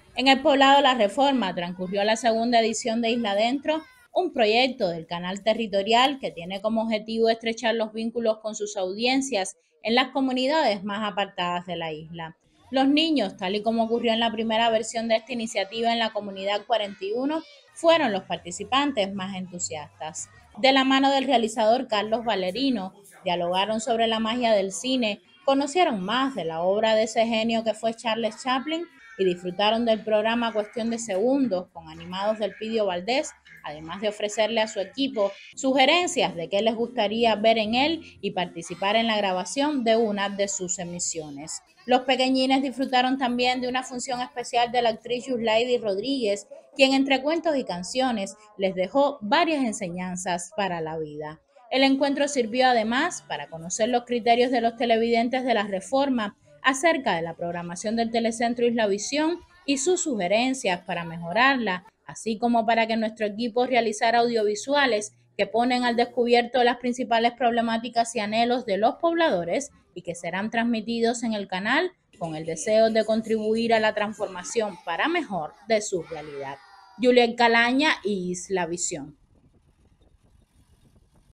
En el poblado La Reforma transcurrió la segunda edición de Isla Adentro, un proyecto del canal territorial que tiene como objetivo estrechar los vínculos con sus audiencias en las comunidades más apartadas de la isla. Los niños, tal y como ocurrió en la primera versión de esta iniciativa en la comunidad 41, fueron los participantes más entusiastas. De la mano del realizador Carlos Valerino, dialogaron sobre la magia del cine, conocieron más de la obra de ese genio que fue Charles Chaplin y disfrutaron del programa Cuestión de Segundos con animados del Pidio Valdés, además de ofrecerle a su equipo sugerencias de qué les gustaría ver en él y participar en la grabación de una de sus emisiones. Los pequeñines disfrutaron también de una función especial de la actriz Yuslady Rodríguez, quien entre cuentos y canciones les dejó varias enseñanzas para la vida. El encuentro sirvió además para conocer los criterios de los televidentes de la reforma acerca de la programación del Telecentro Islavisión y sus sugerencias para mejorarla, así como para que nuestro equipo realizara audiovisuales que ponen al descubierto las principales problemáticas y anhelos de los pobladores y que serán transmitidos en el canal con el deseo de contribuir a la transformación para mejor de su realidad. Juliet Calaña y Islavisión.